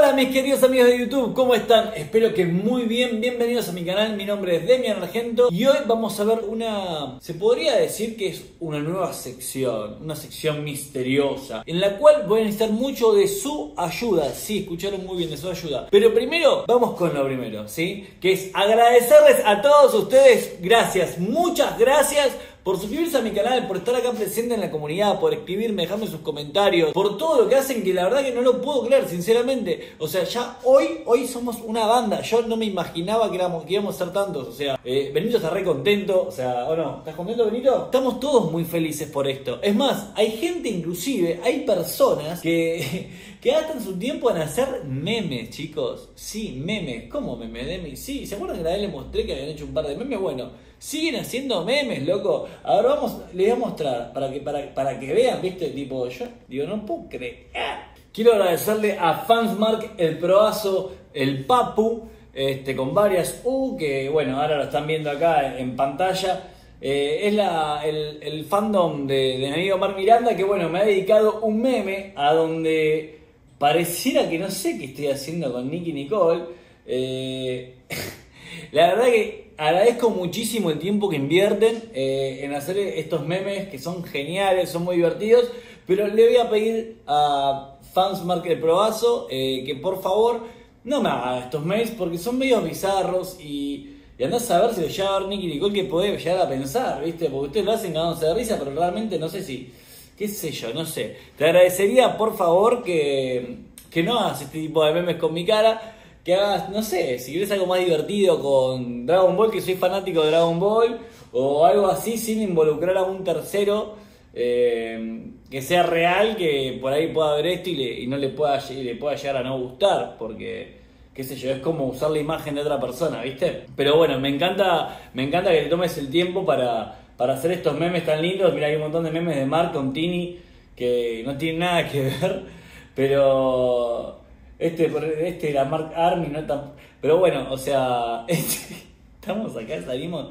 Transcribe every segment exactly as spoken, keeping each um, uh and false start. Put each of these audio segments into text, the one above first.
Hola mis queridos amigos de YouTube, ¿cómo están? Espero que muy bien, bienvenidos a mi canal, mi nombre es Demian Argento y hoy vamos a ver una, se podría decir que es una nueva sección, una sección misteriosa, en la cual voy a necesitar mucho de su ayuda, sí, escucharon muy bien, de su ayuda. Pero primero, vamos con lo primero, ¿sí? Que es agradecerles a todos ustedes, gracias, muchas gracias por suscribirse a mi canal, por estar acá presente en la comunidad, por escribirme, dejarme sus comentarios, por todo lo que hacen, que la verdad que no lo puedo creer, sinceramente. O sea, ya hoy, hoy somos una banda. Yo no me imaginaba que, éramos, que íbamos a ser tantos. O sea, eh, Benito está re contento. O sea, ¿o no? ¿Estás contento, Benito? Estamos todos muy felices por esto. Es más, hay gente inclusive, hay personas que... que gastan su tiempo en hacer memes, chicos. Sí, memes. ¿Cómo memes, Demi? Sí, ¿se acuerdan que la vez les mostré que habían hecho un par de memes? Bueno, siguen haciendo memes, loco. Ahora vamos, les voy a mostrar para que, para, para que vean, ¿viste? Tipo, yo digo, no puedo creer. Quiero agradecerle a Fansmark, el Proazo, el Papu, este, con varias U, que bueno, ahora lo están viendo acá en pantalla. Eh, es la, el, el fandom de, de mi amigo Mark Miranda, que bueno, me ha dedicado un meme a donde... pareciera que no sé qué estoy haciendo con Nicky Nicole. Eh, la verdad que agradezco muchísimo el tiempo que invierten eh, en hacer estos memes que son geniales, son muy divertidos. Pero le voy a pedir a Fansmark el Proazo eh, que por favor no me haga estos memes porque son medio bizarros y, y andás a ver si lo llega a ver Nicky Nicole que puede llegar a pensar, ¿viste? Porque ustedes lo hacen cagándose de risa, pero realmente no sé si... qué sé yo, no sé. Te agradecería, por favor, que, que no hagas este tipo de memes con mi cara. Que hagas, no sé, si querés algo más divertido con Dragon Ball, que soy fanático de Dragon Ball. O algo así sin involucrar a un tercero. Eh, que sea real, que por ahí pueda ver esto y, le, y no le pueda, le pueda llegar a no gustar. Porque... qué sé yo, es como usar la imagen de otra persona, ¿viste? Pero bueno, me encanta, me encanta que te tomes el tiempo para... para hacer estos memes tan lindos. Mira, hay un montón de memes de Mark con Tini que no tienen nada que ver, pero este, este la Mark Army no tan... pero bueno, o sea, este, estamos acá, salimos,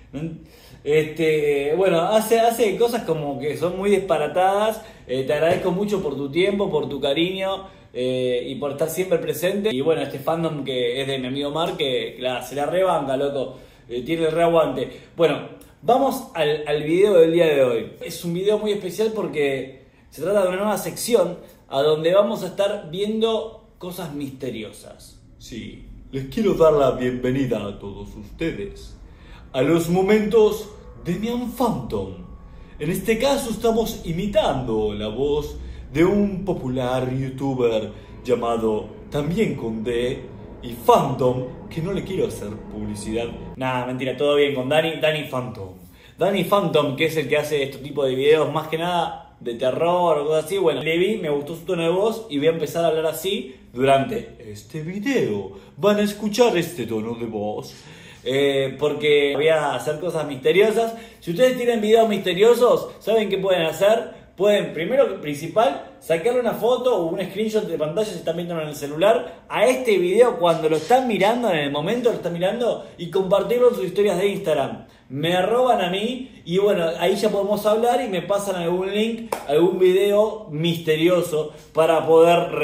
este, bueno, hace, hace cosas como que son muy disparatadas. Eh, te agradezco mucho por tu tiempo, por tu cariño eh, y por estar siempre presente. Y bueno, este fandom que es de mi amigo Mark, que, que la, se la rebanca, loco, eh, tiene el reaguante. Bueno, vamos al, al video del día de hoy. Es un video muy especial porque se trata de una nueva sección a donde vamos a estar viendo cosas misteriosas. Sí, les quiero dar la bienvenida a todos ustedes a los momentos de Demian Phantom. En este caso estamos imitando la voz de un popular youtuber llamado también con D y Phantom, que no le quiero hacer publicidad. Nada, mentira, todo bien con Dani, Dani Phantom. Dani Phantom, que es el que hace este tipo de videos más que nada de terror o cosas así. Bueno, le vi, me gustó su tono de voz y voy a empezar a hablar así durante este video. Van a escuchar este tono de voz. Eh, porque voy a hacer cosas misteriosas. Si ustedes tienen videos misteriosos, ¿saben qué pueden hacer? Pueden, primero principal, sacarle una foto o un screenshot de pantalla si están viendo en el celular a este video cuando lo están mirando, en el momento lo están mirando, y compartirlo en sus historias de Instagram. Me arroban a mí y bueno, ahí ya podemos hablar y me pasan algún link, algún video misterioso para poder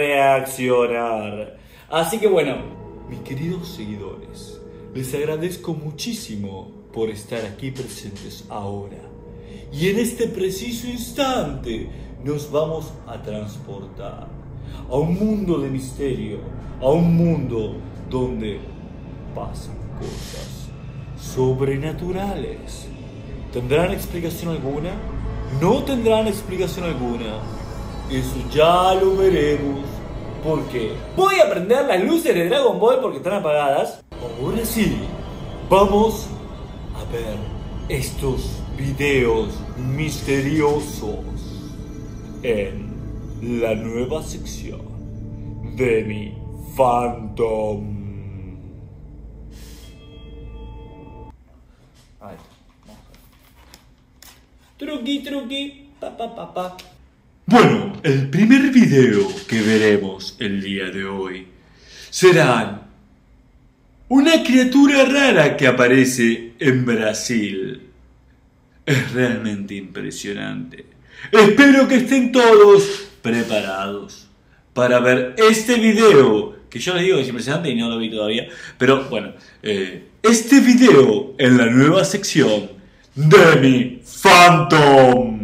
reaccionar. Así que bueno, mis queridos seguidores, les agradezco muchísimo por estar aquí presentes ahora. Y en este preciso instante nos vamos a transportar a un mundo de misterio, a un mundo donde pasan cosas sobrenaturales. ¿Tendrán explicación alguna? ¿No tendrán explicación alguna? Eso ya lo veremos. ¿Por qué? Voy a prender las luces de Dragon Ball porque están apagadas. Ahora sí, vamos a ver estos videos misteriosos en la nueva sección de mi Phantom. Ahí está, vamos a ver. Truqui, truqui, pa, pa, pa, pa. Bueno, el primer video que veremos el día de hoy será una criatura rara que aparece en Brasil. Es realmente impresionante. Espero que estén todos preparados para ver este video que yo les digo que es impresionante y no lo vi todavía. Pero bueno, eh, este video en la nueva sección Demi Phantom.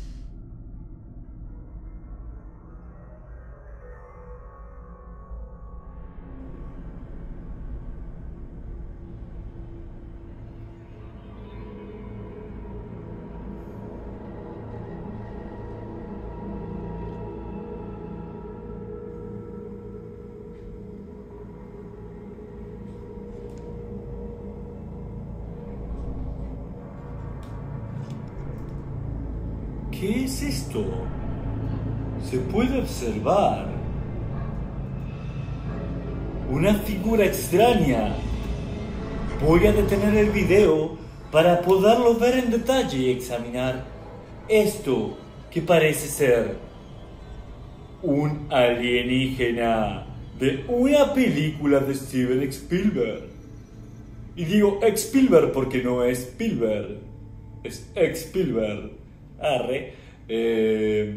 ¿Qué es esto? Se puede observar una figura extraña. Voy a detener el video para poderlo ver en detalle y examinar esto que parece ser un alienígena de una película de Steven Spielberg. Y digo Spielberg porque no es Spielberg, es Spielberg. Arre. Eh,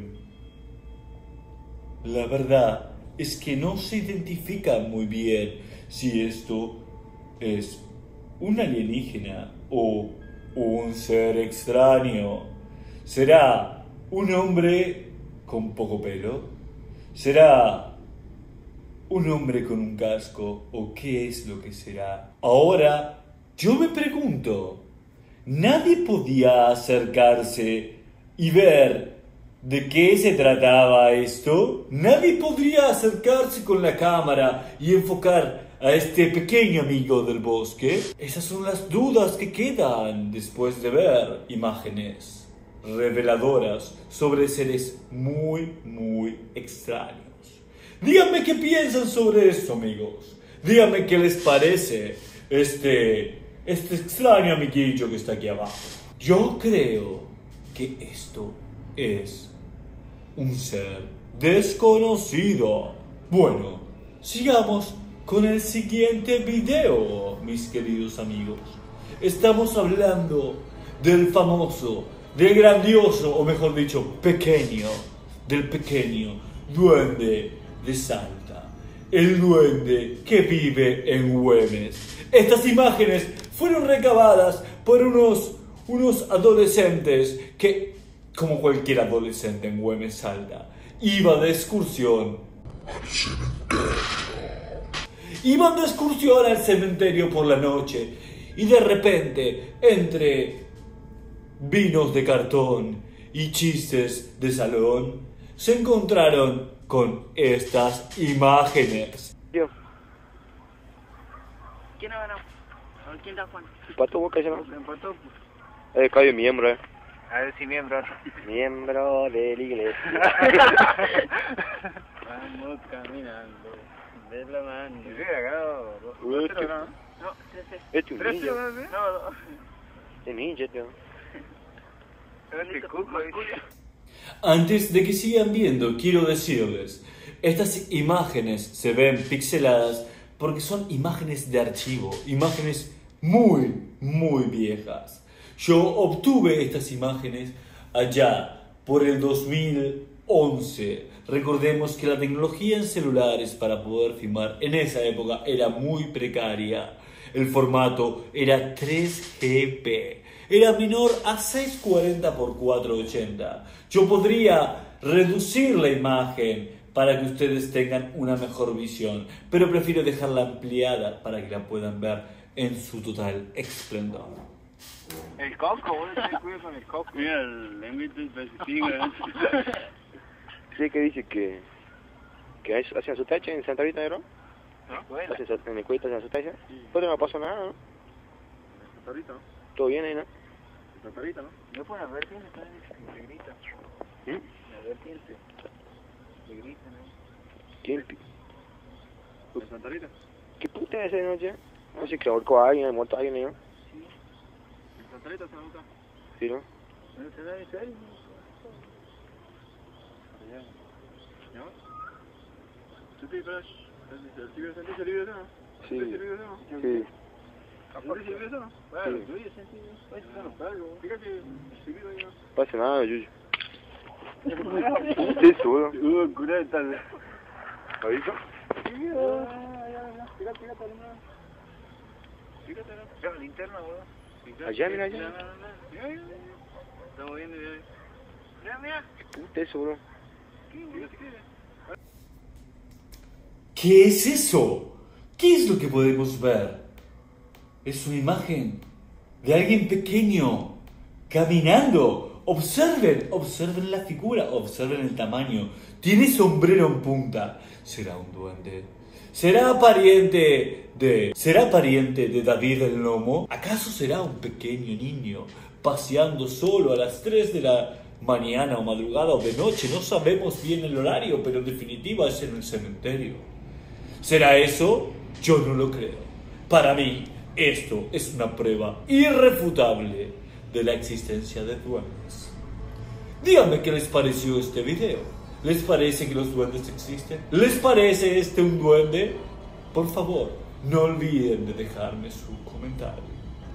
la verdad es que no se identifica muy bien si esto es un alienígena o un ser extraño. ¿Será un hombre con poco pelo? ¿Será un hombre con un casco? ¿O qué es lo que será? Ahora, yo me pregunto, ¿nadie podía acercarse y ver de qué se trataba esto? ¿Nadie podría acercarse con la cámara y enfocar a este pequeño amigo del bosque? Esas son las dudas que quedan después de ver imágenes reveladoras sobre seres muy, muy extraños. Díganme qué piensan sobre esto, amigos. Díganme qué les parece este, este extraño amiguillo que está aquí abajo. Yo creo que esto es un ser desconocido. Bueno, sigamos con el siguiente video, mis queridos amigos. Estamos hablando del famoso, del grandioso, o mejor dicho, pequeño, del pequeño duende de Salta. El duende que vive en Güemes. Estas imágenes fueron recabadas por unos unos adolescentes que, como cualquier adolescente en Güemes, Salta, iba de excursión al cementerio. Iban de excursión al cementerio por la noche y de repente, entre vinos de cartón y chistes de salón, se encontraron con estas imágenes. Yo. ¿Quién ha ganado? ¿Quién da Juan? Empató Boca, ¿no? Empató. Eh, cambio miembro, eh. A ver si miembro. Miembro de la iglesia. Vamos caminando de la mano. ¿Sí hubiera ganado? Uy, ¿Tres cero, no? No, tres cero. Este es un ¿tres ninja. cero, no? No, Es ninja, tío. Este cuco, ¿viste? Antes de que sigan viendo, quiero decirles, estas imágenes se ven pixeladas porque son imágenes de archivo, imágenes muy, muy viejas. Yo obtuve estas imágenes allá por el dos mil once. Recordemos que la tecnología en celulares para poder filmar en esa época era muy precaria. El formato era tres G P. Era menor a seiscientos cuarenta por cuatrocientos ochenta. Yo podría reducir la imagen para que ustedes tengan una mejor visión, pero prefiero dejarla ampliada para que la puedan ver en su total esplendor. El coco, vos te cuidas con el coco. Mira, el límite específico. Sí, que dice que... que hacen su tacha en Santa Rita, ¿no? ¿No? Hacen su- en el cuento hacen su tacha. Pero no pasó nada, ¿no? En Santa Rita, ¿no? Todo bien ahí, ¿no? En Santa Rita, ¿no? No pueden advertirse, también se grita. ¿Mm? Advertirse. Se grita, ¿no? ¿Quién? ¿En Santa Rita? ¿Qué puta es esa noche? No sé que ahorcó a alguien, muerto a alguien, ¿no? Sí. ¿En Santa Rita se nota? Sí, ¿no? ¿No se da eso ahí? ¿No? ¿Tú te ibas? ¿El libro sentís el libro, no? Sí. ¿El libro, no? Sí. ¿Sentís el libro, no? Bueno, yo ya sentí. Pues, claro, algo. Fíjate, el libro ya. No pasa nada, Yuyo. Sí, seguro. Uh, cureta. ¿Lo visto? Sí, Dios. Fíjate, fíjate, no. Fíjate, no. Mira la linterna, boludo. Allá, mira, allá. Mira, mira, mira, mira. Estamos viendo, mira. Mira, mira. ¿Qué puta eso, bro? Fíjate, fíjate. ¿Qué es eso? ¿Qué es lo que podemos ver? Es una imagen de alguien pequeño caminando. Observen, observen la figura, observen el tamaño. Tiene sombrero en punta. ¿Será un duende? ¿Será pariente de... ¿Será pariente de David el Lomo? ¿Acaso será un pequeño niño paseando solo a las tres de la mañana o madrugada o de noche? No sabemos bien el horario, pero en definitiva es en el cementerio. ¿Será eso? Yo no lo creo. Para mí, esto es una prueba irrefutable de la existencia de duendes. Díganme qué les pareció este video. ¿Les parece que los duendes existen? ¿Les parece este un duende? Por favor, no olviden de dejarme su comentario.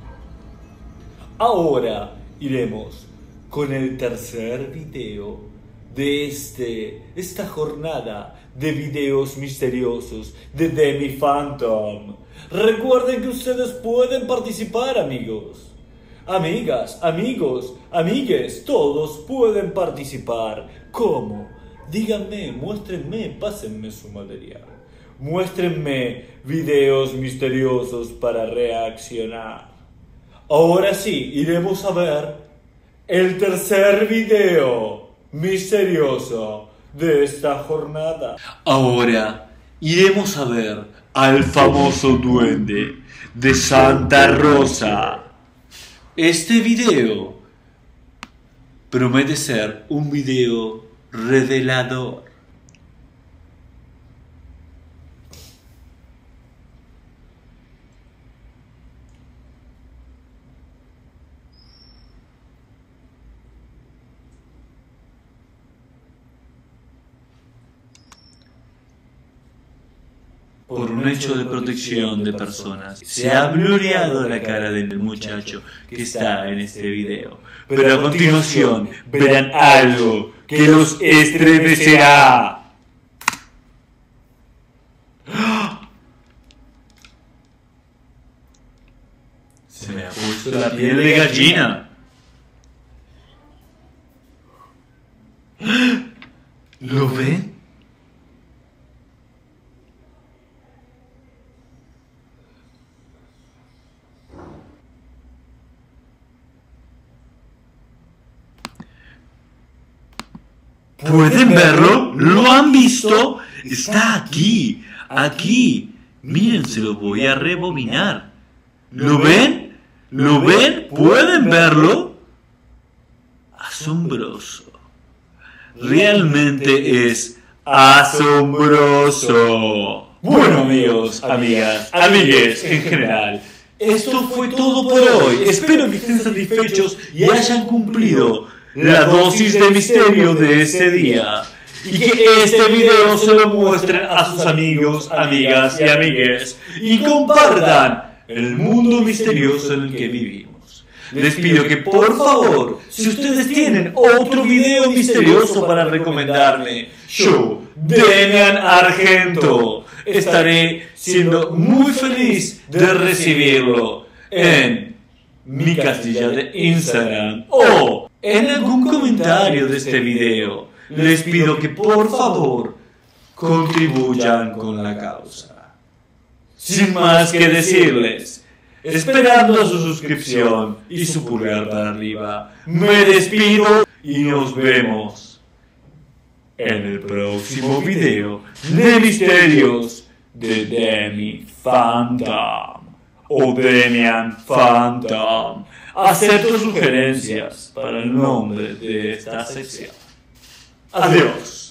Ahora iremos con el tercer video de este, esta jornada de videos misteriosos de Demi Phantom. Recuerden que ustedes pueden participar, amigos. Amigas, amigos, amigues, todos pueden participar. ¿Cómo? Díganme, muéstrenme, pásenme su material. Muéstrenme videos misteriosos para reaccionar. Ahora sí, iremos a ver el tercer video misterioso de esta jornada. Ahora iremos a ver al famoso duende de Santa Rosa. Este video promete ser un video revelador. Por un hecho de protección de personas, se ha blureado la cara del muchacho que está en este video. Pero a continuación verán algo que los estremecerá. Se me ha puesto la piel de gallina. ¿Lo ven? ¿Pueden verlo? ¿Lo han visto? Está aquí, aquí. Miren, se lo voy a rebobinar. ¿Lo ven? ¿Lo ven? ¿Pueden verlo? Asombroso. Realmente es asombroso. Bueno, amigos, amigas, amigues en general, esto fue todo por hoy. Espero que estén satisfechos y hayan cumplido la dosis de misterio de ese día. Y que este video se lo muestren a sus amigos, amigas y amigues. Y compartan el mundo misterioso en el que vivimos. Les pido que por favor, si ustedes tienen otro video misterioso para recomendarme, yo, Demian Argento, estaré siendo muy feliz de recibirlo en mi casilla de Instagram o en algún comentario de este video. Les pido que por favor contribuyan con la causa. Sin más que decirles, esperando su suscripción y su pulgar para arriba, me despido y nos vemos en el próximo video de misterios de Demi Phantom o Demian Phantom. Acepto sugerencias para el nombre de esta sección. Adiós.